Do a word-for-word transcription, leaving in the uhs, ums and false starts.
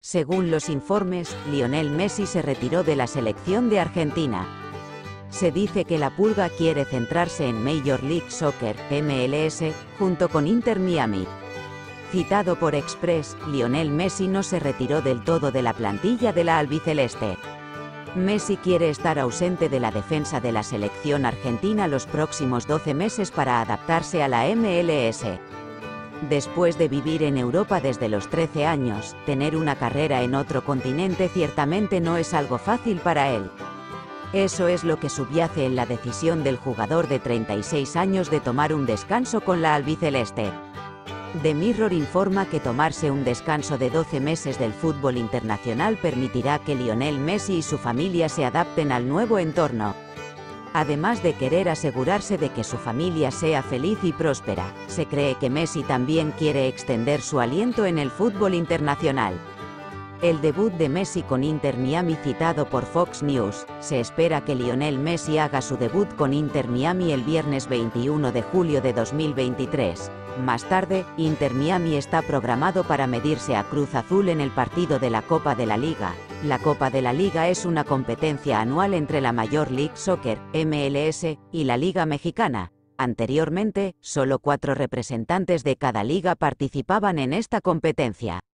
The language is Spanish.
Según los informes, Lionel Messi se retiró de la selección de Argentina. Se dice que la Pulga quiere centrarse en Major League Soccer, M L S, junto con Inter Miami. Citado por Express, Lionel Messi no se retiró del todo de la plantilla de la albiceleste. Messi quiere estar ausente de la defensa de la selección argentina los próximos doce meses para adaptarse a la M L S. Después de vivir en Europa desde los trece años, tener una carrera en otro continente ciertamente no es algo fácil para él. Eso es lo que subyace en la decisión del jugador de treinta y seis años de tomar un descanso con la albiceleste. The Mirror informa que tomarse un descanso de doce meses del fútbol internacional permitirá que Lionel Messi y su familia se adapten al nuevo entorno. Además de querer asegurarse de que su familia sea feliz y próspera, se cree que Messi también quiere extender su aliento en el fútbol internacional. El debut de Messi con Inter Miami citado por Fox News, se espera que Lionel Messi haga su debut con Inter Miami el viernes veintiuno de julio de dos mil veintitrés. Más tarde, Inter Miami está programado para medirse a Cruz Azul en el partido de la Copa de la Liga. La Copa de la Liga es una competencia anual entre la Major League Soccer, M L S, y la Liga Mexicana. Anteriormente, solo cuatro representantes de cada liga participaban en esta competencia.